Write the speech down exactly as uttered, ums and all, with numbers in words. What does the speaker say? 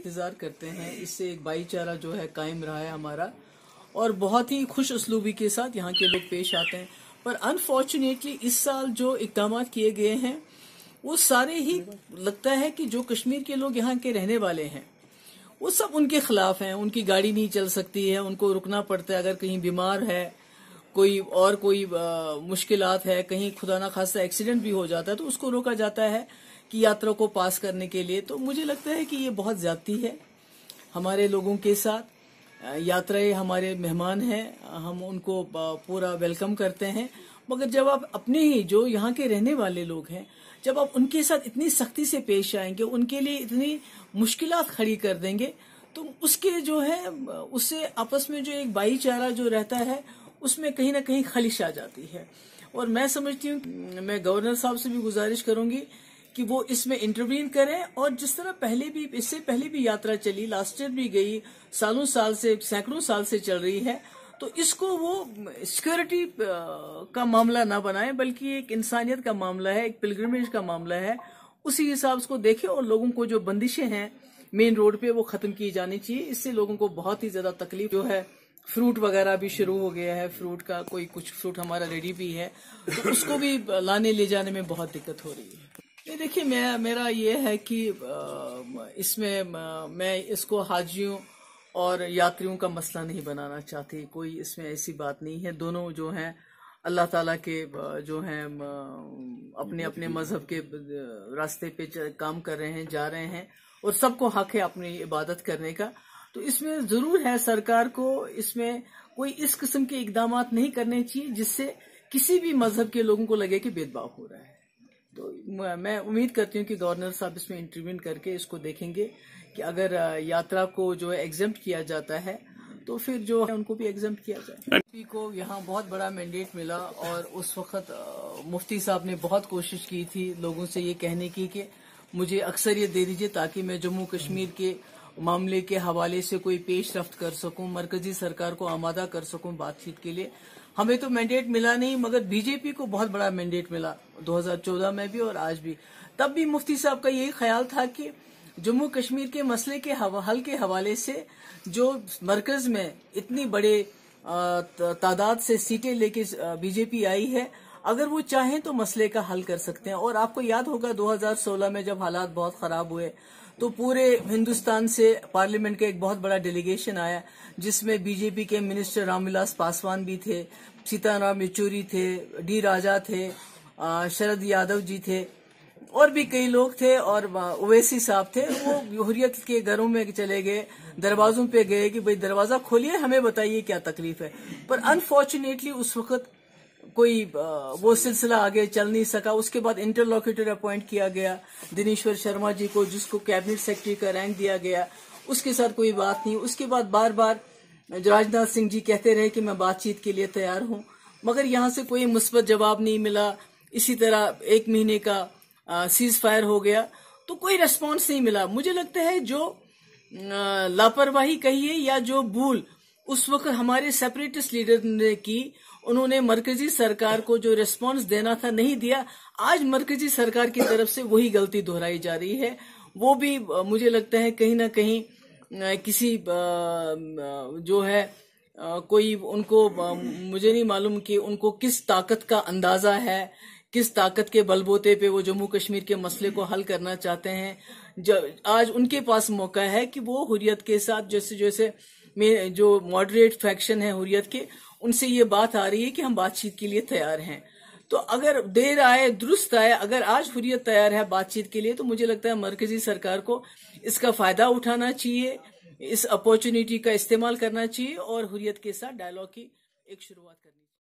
इंतज़ार करते हैं। इससे एक भाईचारा जो है कायम रहा है हमारा, और बहुत ही खुश उसलूबी के साथ यहाँ के लोग पेश आते हैं। पर अनफॉर्चुनेटली इस साल जो इक़दाम किए गए हैं वो सारे ही लगता है कि जो कश्मीर के लोग यहाँ के रहने वाले हैं वो सब उनके खिलाफ हैं। उनकी गाड़ी नहीं चल सकती है, उनको रुकना पड़ता है, अगर कहीं बीमार है, कोई और कोई मुश्किलात है, कहीं खुदा ना खास्ता एक्सीडेंट भी हो जाता है तो उसको रोका जाता है कि यात्रा को पास करने के लिए। तो मुझे लगता है कि ये बहुत ज्यादती है हमारे लोगों के साथ। यात्राएं हमारे मेहमान हैं, हम उनको पूरा वेलकम करते हैं, मगर जब आप अपने ही जो यहाँ के रहने वाले लोग हैं जब आप उनके साथ इतनी सख्ती से पेश आएंगे, उनके लिए इतनी मुश्किलात खड़ी कर देंगे, तो उसके जो है उससे आपस में जो एक भाईचारा जो रहता है उसमें कहीं ना कहीं खलिश आ जाती है। और मैं समझती हूँ, मैं गवर्नर साहब से भी गुजारिश करूंगी कि वो इसमें इंटरवीन करें, और जिस तरह पहले भी इससे पहले भी यात्रा चली, लास्ट ईयर भी गई, सालों साल से सैकड़ों साल से चल रही है, तो इसको वो सिक्योरिटी का मामला ना बनाए बल्कि एक इंसानियत का मामला है, एक पिलग्रिमेज का मामला है, उसी हिसाब से देखें। और लोगों को जो बंदिशें हैं मेन रोड पे वो खत्म की जानी चाहिए। इससे लोगों को बहुत ही ज्यादा तकलीफ जो है, फ्रूट वगैरह भी शुरू हो गया है, फ्रूट का कोई कुछ फ्रूट हमारा रेडी भी है तो उसको भी लाने ले जाने में बहुत दिक्कत हो रही है। ये देखिए, मैं मेरा ये है कि इसमें मैं इसको हाजियों और यात्रियों का मसला नहीं बनाना चाहती, कोई इसमें ऐसी बात नहीं है। दोनों जो हैं अल्लाह ताला के जो हैं अपने अपने मजहब के रास्ते पे काम कर रहे हैं, जा रहे हैं, और सबको हक है अपनी इबादत करने का। तो इसमें जरूर है सरकार को इसमें कोई इस किस्म के इकदाम नहीं करने चाहिए जिससे किसी भी मजहब के लोगों को लगे कि भेदभाव हो रहा है। तो मैं उम्मीद करती हूँ कि गवर्नर साहब इसमें इंटरवीन करके इसको देखेंगे कि अगर यात्रा को जो है एग्जेम्प्ट किया जाता है तो फिर जो है उनको भी एग्जेम्प्ट किया जाए। मुफ्ती को यहाँ बहुत बड़ा मैंडेट मिला, और उस वक्त मुफ्ती साहब ने बहुत कोशिश की थी लोगों से ये कहने की कि मुझे अक्सरियत दे दीजिए ताकि मैं जम्मू कश्मीर के मामले के हवाले से कोई पेशरफ्त कर सकूं, मरकजी सरकार को आमादा कर सकूं बातचीत के लिए। हमें तो मैंडेट मिला नहीं, मगर बीजेपी को बहुत बड़ा मैंडेट मिला दो हज़ार चौदह में भी और आज भी। तब भी मुफ्ती साहब का यही ख्याल था कि जम्मू कश्मीर के मसले के हल के हवाले से जो मरकज में इतनी बड़े तादाद से सीटें लेके बीजेपी आई है, अगर वो चाहें तो मसले का हल कर सकते हैं। और आपको याद होगा दो हज़ार सोलह में जब हालात बहुत खराब हुए तो पूरे हिंदुस्तान से पार्लियामेंट का एक बहुत बड़ा डेलीगेशन आया जिसमें बीजेपी के मिनिस्टर रामविलास पासवान भी थे, सीताराम येचुरी थे, डी राजा थे, शरद यादव जी थे, और भी कई लोग थे, और ओवैसी साहब थे। वो हुर्रियत के घरों में चले गए, दरवाजों पे गए कि भाई दरवाजा खोलिए, हमें बताइए क्या तकलीफ है। पर अनफॉर्चुनेटली उस वक्त कोई वो सिलसिला आगे चल नहीं सका। उसके बाद इंटरलॉक्यूटर अपॉइंट किया गया दिनेश्वर शर्मा जी को, जिसको कैबिनेट सेक्रेटरी का रैंक दिया गया, उसके साथ कोई बात नहीं। उसके बाद बार बार राजनाथ सिंह जी कहते रहे कि मैं बातचीत के लिए तैयार हूं, मगर यहां से कोई मुस्बत जवाब नहीं मिला। इसी तरह एक महीने का सीज फायर हो गया तो कोई रेस्पॉन्स नहीं मिला। मुझे लगता है जो लापरवाही कहिए या जो भूल उस वक्त हमारे सेपरेटिस्ट लीडर ने की, उन्होंने मरकजी सरकार को जो रिस्पांस देना था नहीं दिया। आज मरकजी सरकार की तरफ से वही गलती दोहराई जा रही है। वो भी मुझे लगता है कहीं ना कहीं किसी जो है कोई उनको, मुझे नहीं मालूम कि उनको किस ताकत का अंदाजा है, किस ताकत के बलबूते पे वो जम्मू कश्मीर के मसले को हल करना चाहते हैं। आज उनके पास मौका है कि वो हुर्रियत के साथ, जैसे जैसे में जो मॉडरेट फैक्शन है हुर्रियत के, उनसे ये बात आ रही है कि हम बातचीत के लिए तैयार हैं। तो अगर देर आए दुरुस्त आए, अगर आज हुर्रियत तैयार है बातचीत के लिए तो मुझे लगता है मरकजी सरकार को इसका फायदा उठाना चाहिए, इस अपॉर्चुनिटी का इस्तेमाल करना चाहिए और हुर्रियत के साथ डायलॉग की एक शुरुआत करनी चाहिए।